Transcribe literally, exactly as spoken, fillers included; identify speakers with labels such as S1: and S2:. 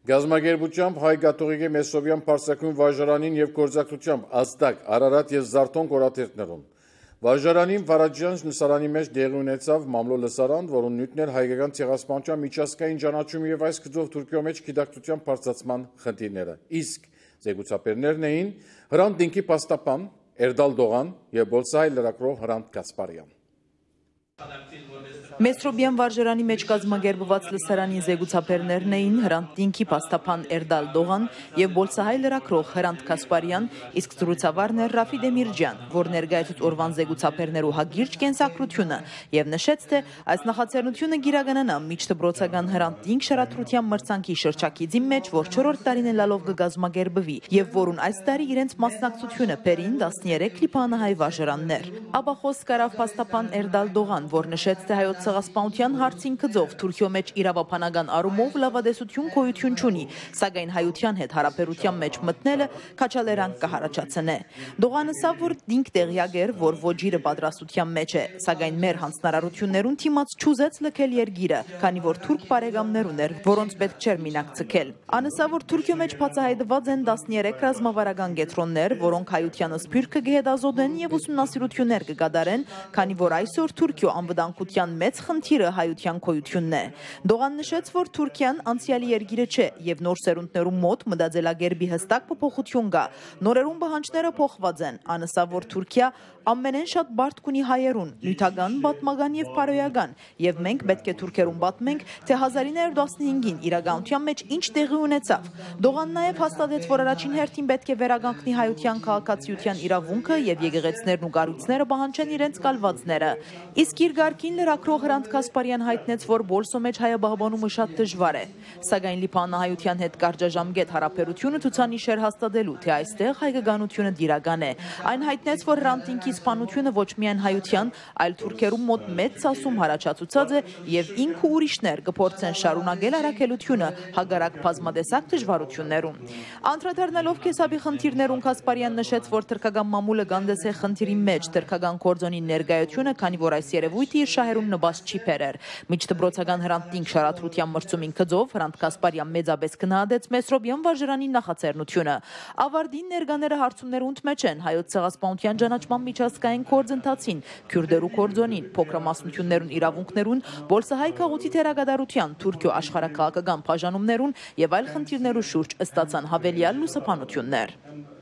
S1: Գազագերբությամբ հայ գաթողիկե Մեսովյան Պարսակուն վարժարանին եւ գործակցությամբ Ազդակ, Արարատ եւ Զարթոն կորաթերթներուն։ Վարժարանին Վարաջան լսարանի մեջ դեղի ունեցավ մամլո լսարան, որոնց նյութն էր հայկական ցեղասպանության միջազգային ճանաչում եւ այս գծով Թուրքիո մեջ գիտակցության բարձրացման խնդիրները։ Իսկ զեկուցապերներն էին Հրանտ Դինքի Պաստապան, Էրդալ Դողան եւ Բոլսահայ լրագրող Հրանտ Կասպարյան։
S2: Մեսրոբյան վարժարանի մեջ կազմակերպված լսարանի զեկուցապերներն էին Հրանտ Դինքի Պաստապան Էրդալ Դողան եւ Բոլսահայ լրագրող Հրանտ Կասպարյան, իսկ զրուցավարն էր Ռաֆի Դեմիրջյան, որ ներկայացուց օրվան զեկուցապերներու հագիրճ կենսակրությունը եւ նշեց, թե այս նախաձեռնությունը գիրականանա միջդպրոցական Հրանտ Դինք շարադրության մրցանքի շրջակիցի մեջ, որ չորրորդ տարին է լալով կգազմակերպվի եւ որուն այս տարի իրենց մասնակցությունը բերին տասներեք լիբանահայ վարժարաններ։ Ապա խոսք կարավ Պաստապան Էրդալ Դողան, որ նշեց, թե հայոց ցեղասպանության հարցին գծով Թուրքիո մեջ իրավաբանական առումով լավադեսություն գոյություն չունի, սակայն հայության հետ հարաբերության մեջ մտնելը քաչալերանք կհարաճացնե։ Դողանը սա որ դինք տեղյակ էր, որ ոչիրը պատրաստության մեջ է, սակայն մեր հանձնարարություններուն թիմաց չուզեց լքել երգիրը, քանի որ թուրք բարեկամներ ուներ, որոնց պետք չէր մինակ ցկել։ Անսա որ Թուրքիո մեջ բացահայտված են տասներեք ռազմավարական կետրոններ, որոնք հայությանը սփյուռքը կհետազոտեն եւ ուսումնասիրություններ կկատարեն, քանի որ այսօր Թուրքիո անվտանգության մեծ խնդիրը հայության գոյությունն է։ Դողան նշեց, որ Թուրքիան անցյալի երգիրը չէ եւ նոր սերունդներու մոտ մտածելակերպի հստակ փոփոխություն կա։ Նորերուն պահանջները փոխված են, անսա որ Թուրքիա ամենեն շատ բարդ կունի հայերուն, նյութական, պատմական եւ բարոյական, եւ մենք պետք է թուրքերուն պատմենք, թե հազար ինը հարյուր տասնհինգին իրականության մեջ ինչ տեղի ունեցավ։ Դողան նաեւ հաստատեց, որ առաջին հերթին պետք է վերականգնի հայության քաղաքացիության իրավունքը եւ եկեղեցիներն ու կառույցները պահանջեն իրենց կալվածները։ Իսկ իր ղարքին լրագրող Հրանտ Կասպարյան հայտնեց, որ Բոլսո մեջ հայաբահբանումը շատ դժվար է, սակայն լիբանահայության հետ կարճաժամկետ հարաբերությունը ցուցանիշեր հաստատելու, թե այստեղ հայկականությունը դիրական է։ Այն հայտնեց, որ Հրանտ Դինքի սպանությունը ոչ միայն հայության, այլ թուրքերու մոտ մեծ ցասում հարաճացուցած է եւ ինքը ուրիշներ կփորձեն շարունակել առաքելությունը հագարակ բազմադեսակ դժվարություններում։ Անդրադառնալով քեսաբի խնդիրներուն Կասպարյան նշեց, որ թրքական մամուլը գանդես է խնդիրի մեջ թրքական կորձոնի ներկայությունը, քանի որ այս երևույթը իր շահերուն նպաստ չի բերեր։ Միջդպրոցական Հրանտ Դինք շարադրության մրցումին գծով Հրանտ Կասպարյան մեծապես գնահատեց Մեսրոբյան վարժարանի նախաձեռնությունը։ Ավարտին ներկաները հարցումներունդ մեջ են հայոց ցեղասպանության ճանաչման միջազգային գործընթացին, քյուրդերու կորձոնին, փոքրամասնություններուն իրավունքներուն, Բոլսահայ քաղաքի թերագադարության, Թուրքիո աշխարհակաղակական բաժանումներուն եւ այլ խնդիրներու շուրջ ըստացան հավելյալ լուսաբանություններ։